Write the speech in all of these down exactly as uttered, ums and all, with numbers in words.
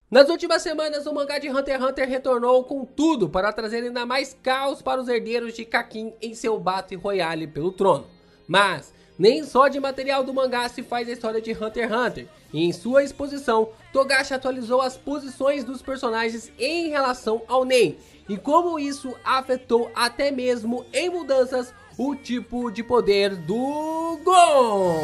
Nas últimas semanas, o mangá de Hunter x Hunter retornou com tudo para trazer ainda mais caos para os herdeiros de Kakin em seu Battle Royale pelo trono. Mas nem só de material do mangá se faz a história de Hunter x Hunter, e em sua exposição, Togashi atualizou as posições dos personagens em relação ao Nen, e como isso afetou até mesmo em mudanças o tipo de poder do Gon.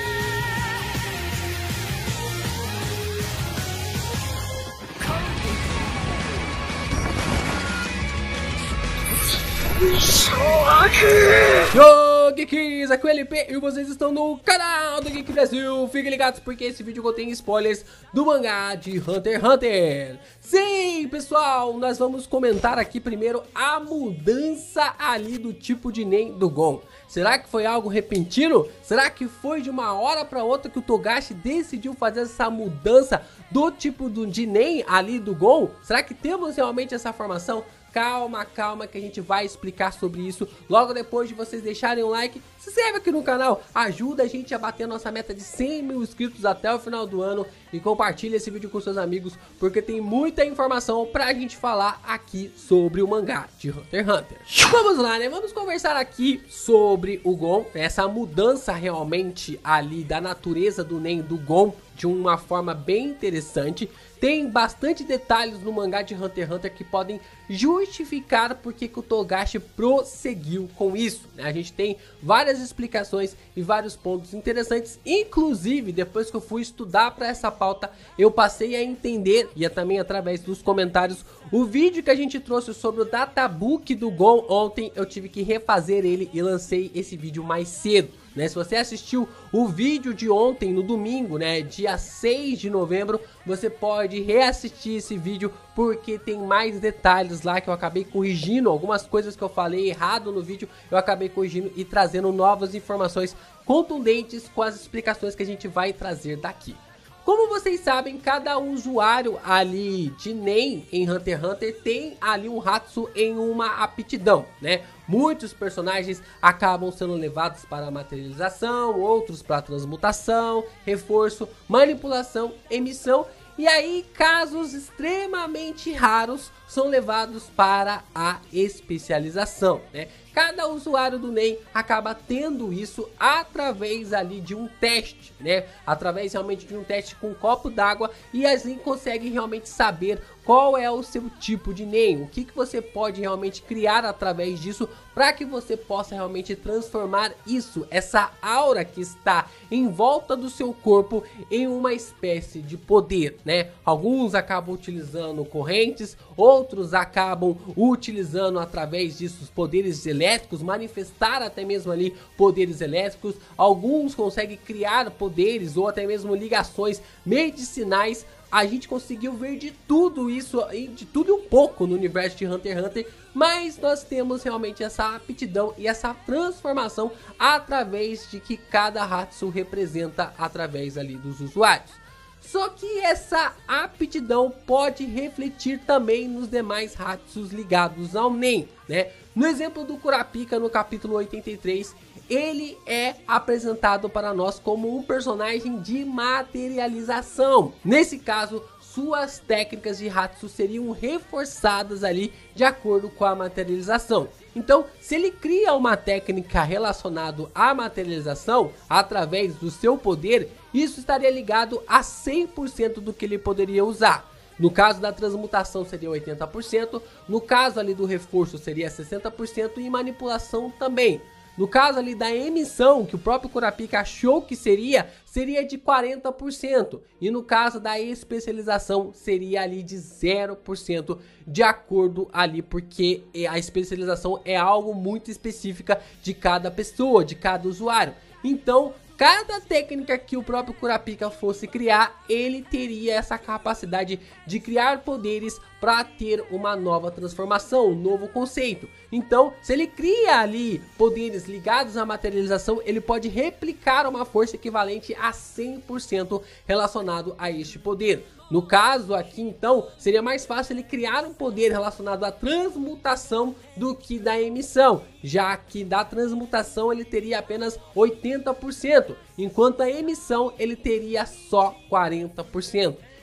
Yo, Geeks, aqui é o L P e vocês estão no canal do Geek Brasil. Fiquem ligados porque esse vídeo contém spoilers do mangá de Hunter x Hunter. Sim, pessoal, nós vamos comentar aqui primeiro a mudança ali do tipo de Nen do Gon. Será que foi algo repentino? Será que foi de uma hora para outra que o Togashi decidiu fazer essa mudança do tipo do, de Nen ali do Gon? Será que temos realmente essa formação? Calma, calma que a gente vai explicar sobre isso logo depois de vocês deixarem um like. Se inscreve aqui no canal, ajuda a gente a bater a nossa meta de cem mil inscritos até o final do ano. E compartilha esse vídeo com seus amigos, porque tem muita informação pra gente falar aqui sobre o mangá de Hunter x Hunter. Vamos lá, né? Vamos conversar aqui sobre o Gon, essa mudança realmente ali da natureza do Nen do Gon de uma forma bem interessante. Tem bastante detalhes no mangá de Hunter x Hunter que podem justificar porque que o Togashi prosseguiu com isso, né? A gente tem várias explicações e vários pontos interessantes. Inclusive, depois que eu fui estudar para essa pauta, eu passei a entender, e é também através dos comentários, o vídeo que a gente trouxe sobre o databook do Gon ontem, eu tive que refazer ele e lancei esse vídeo mais cedo. Né, se você assistiu o vídeo de ontem, no domingo, né, dia seis de novembro, você pode reassistir esse vídeo porque tem mais detalhes lá que eu acabei corrigindo, algumas coisas que eu falei errado no vídeo, eu acabei corrigindo e trazendo novas informações contundentes com as explicações que a gente vai trazer daqui. Como vocês sabem, cada usuário ali de Nen em Hunter x Hunter tem ali um Hatsu em uma aptidão, né? Muitos personagens acabam sendo levados para a materialização, outros para transmutação, reforço, manipulação, emissão. E aí, casos extremamente raros são levados para a especialização, né? Cada usuário do Nen acaba tendo isso através ali de um teste, né? Através realmente de um teste com um copo d'água, e assim consegue realmente saber qual é o seu tipo de Nen, o que, que você pode realmente criar através disso para que você possa realmente transformar isso, essa aura que está em volta do seu corpo, em uma espécie de poder, né? Alguns acabam utilizando correntes, outros acabam utilizando através disso os poderes elétricos, manifestar até mesmo ali poderes elétricos. Alguns conseguem criar poderes ou até mesmo ligações medicinais. A gente conseguiu ver de tudo isso, de tudo um pouco no universo de Hunter x Hunter, mas nós temos realmente essa aptidão e essa transformação através de que cada Hatsu representa através ali dos usuários. Só que essa aptidão pode refletir também nos demais Hatsus ligados ao Nen, né? No exemplo do Kurapika, no capítulo oitenta e três, ele é apresentado para nós como um personagem de materialização. Nesse caso, suas técnicas de Hatsu seriam reforçadas ali de acordo com a materialização. Então, se ele cria uma técnica relacionada à materialização através do seu poder, isso estaria ligado a cem por cento do que ele poderia usar. No caso da transmutação seria oitenta por cento, no caso ali do reforço seria sessenta por cento e manipulação também. No caso ali da emissão, que o próprio Kurapika achou que seria, seria de quarenta por cento. E no caso da especialização, seria ali de zero por cento, de acordo ali, porque a especialização é algo muito específica de cada pessoa, de cada usuário. Então, cada técnica que o próprio Kurapika fosse criar, ele teria essa capacidade de criar poderes para ter uma nova transformação, um novo conceito. Então, se ele cria ali poderes ligados à materialização, ele pode replicar uma força equivalente a cem por cento relacionado a este poder. No caso aqui, então, seria mais fácil ele criar um poder relacionado à transmutação do que da emissão, já que da transmutação ele teria apenas oitenta por cento, enquanto a emissão ele teria só quarenta por cento.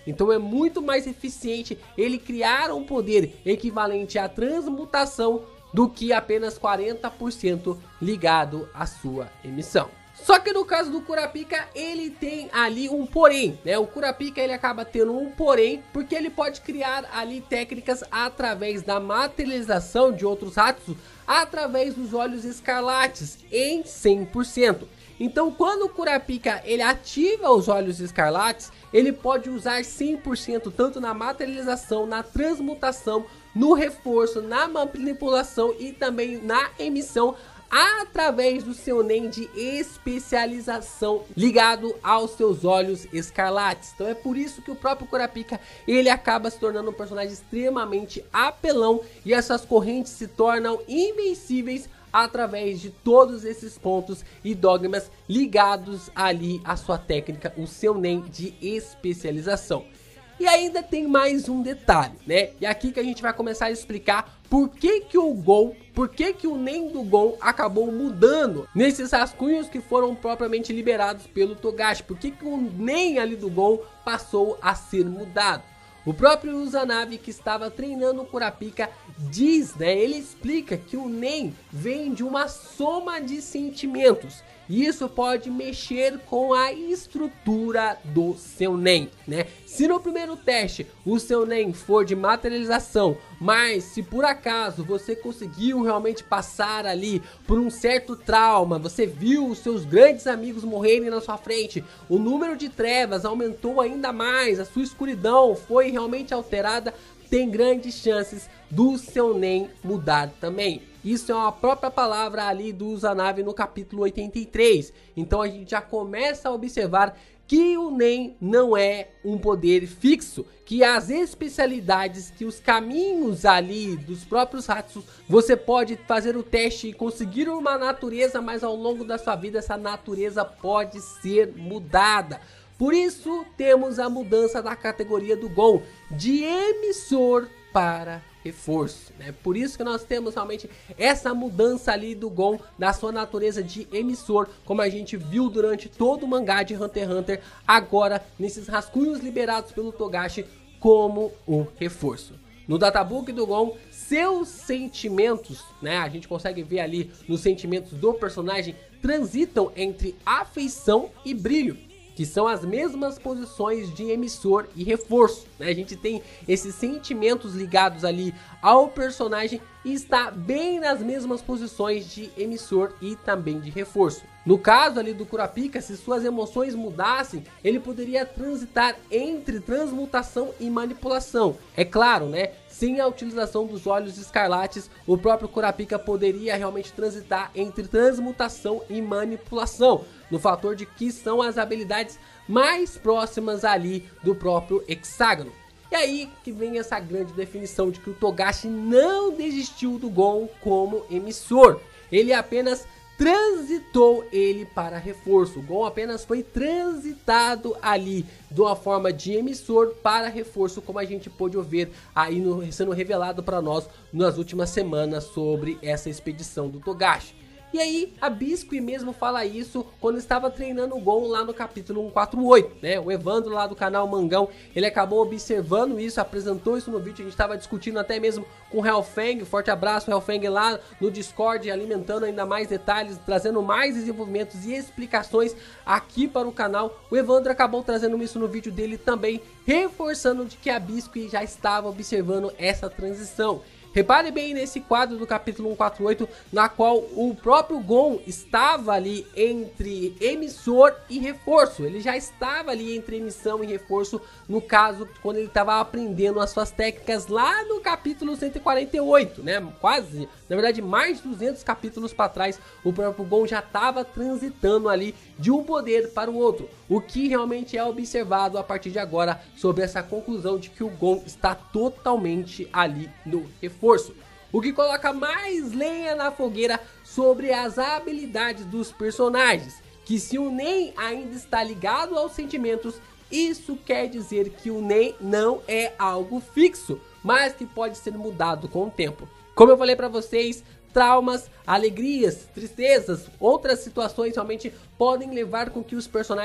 Então é muito mais eficiente ele criar um poder equivalente à transmutação do que apenas quarenta por cento ligado à sua emissão. Só que no caso do Kurapika, ele tem ali um porém, né? O Kurapika, ele acaba tendo um porém, porque ele pode criar ali técnicas através da materialização de outros Hatsu, através dos olhos escarlates, em cem por cento. Então, quando o Kurapika, ele ativa os olhos escarlates, ele pode usar cem por cento tanto na materialização, na transmutação, no reforço, na manipulação e também na emissão, através do seu Nen de especialização ligado aos seus olhos escarlates. Então é por isso que o próprio Kurapika, ele acaba se tornando um personagem extremamente apelão e essas correntes se tornam invencíveis através de todos esses pontos e dogmas ligados ali à sua técnica, o seu Nen de especialização. E ainda tem mais um detalhe, né? E aqui que a gente vai começar a explicar por que que o Gon, por que que o Nen do Gon acabou mudando nesses rascunhos que foram propriamente liberados pelo Togashi. Por que que o Nen ali do Gon passou a ser mudado? O próprio Izanagi, que estava treinando o Kurapika, diz, né? Ele explica que o Nen vem de uma soma de sentimentos. E isso pode mexer com a estrutura do seu Nen, né? Se no primeiro teste o seu Nen for de materialização, mas se por acaso você conseguiu realmente passar ali por um certo trauma, você viu os seus grandes amigos morrerem na sua frente, o número de trevas aumentou ainda mais, a sua escuridão foi realmente alterada, tem grandes chances do seu Nen mudar também. Isso é uma própria palavra ali do Izanagi no capítulo oitenta e três. Então a gente já começa a observar que o Nen não é um poder fixo, que as especialidades, que os caminhos ali dos próprios Hatsu, você pode fazer o teste e conseguir uma natureza, mas ao longo da sua vida essa natureza pode ser mudada. Por isso temos a mudança da categoria do Gon, de emissor para reforço, né? Por isso que nós temos realmente essa mudança ali do Gon na sua natureza de emissor, como a gente viu durante todo o mangá de Hunter x Hunter, agora nesses rascunhos liberados pelo Togashi como o reforço. No databook do Gon, seus sentimentos, né, a gente consegue ver ali nos sentimentos do personagem, transitam entre afeição e brilho, que são as mesmas posições de emissor e reforço, né? A gente tem esses sentimentos ligados ali ao personagem e está bem nas mesmas posições de emissor e também de reforço. No caso ali do Kurapika, se suas emoções mudassem, ele poderia transitar entre transmutação e manipulação. É claro, né? Sem a utilização dos olhos escarlates, o próprio Kurapika poderia realmente transitar entre transmutação e manipulação, no fator de que são as habilidades mais próximas ali do próprio hexágono. E aí que vem essa grande definição de que o Togashi não desistiu do Gon como emissor, ele apenas transitou ele para reforço. O Gon apenas foi transitado ali de uma forma de emissor para reforço, como a gente pôde ver aí no, sendo revelado para nós nas últimas semanas sobre essa expedição do Togashi. E aí a Biscuit mesmo fala isso quando estava treinando o Gon lá no capítulo cento e quarenta e oito, né? O Evandro lá do canal Mangão, ele acabou observando isso, apresentou isso no vídeo, a gente estava discutindo até mesmo com o Hellfang, forte abraço Hellfang lá no Discord, alimentando ainda mais detalhes, trazendo mais desenvolvimentos e explicações aqui para o canal. O Evandro acabou trazendo isso no vídeo dele também, reforçando de que a Biscuit já estava observando essa transição. Repare bem nesse quadro do capítulo cento e quarenta e oito, na qual o próprio Gon estava ali entre emissor e reforço. Ele já estava ali entre emissão e reforço, no caso, quando ele estava aprendendo as suas técnicas lá no capítulo cento e quarenta e oito, né? Quase, na verdade, mais de duzentos capítulos para trás, o próprio Gon já estava transitando ali de um poder para o outro. O que realmente é observado a partir de agora sobre essa conclusão de que o Gon está totalmente ali no reforço. O que coloca mais lenha na fogueira sobre as habilidades dos personagens, que se o Nen ainda está ligado aos sentimentos, isso quer dizer que o Nen não é algo fixo, mas que pode ser mudado com o tempo. Como eu falei para vocês, traumas, alegrias, tristezas, outras situações realmente podem levar com que os personagens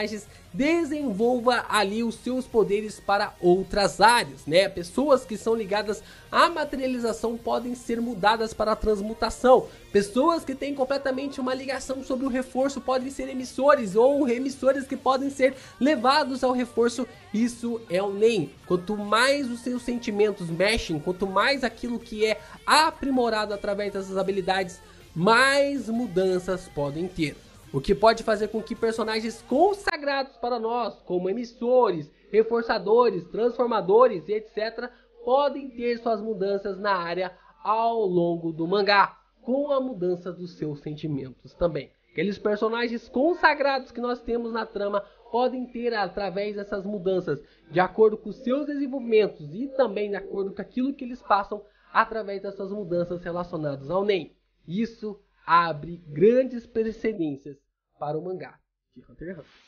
desenvolva ali os seus poderes para outras áreas, né? Pessoas que são ligadas à materialização podem ser mudadas para a transmutação. Pessoas que têm completamente uma ligação sobre o reforço podem ser emissores, ou emissores que podem ser levados ao reforço. Isso é o Nen. Quanto mais os seus sentimentos mexem, quanto mais aquilo que é aprimorado através dessas habilidades, mais mudanças podem ter. O que pode fazer com que personagens consagrados para nós, como emissores, reforçadores, transformadores e etcétera, podem ter suas mudanças na área ao longo do mangá, com a mudança dos seus sentimentos também. Aqueles personagens consagrados que nós temos na trama podem ter, através dessas mudanças, de acordo com os seus desenvolvimentos e também de acordo com aquilo que eles passam, através dessas mudanças relacionadas ao Nen. Isso abre grandes precedências para o mangá de Hunter x Hunter.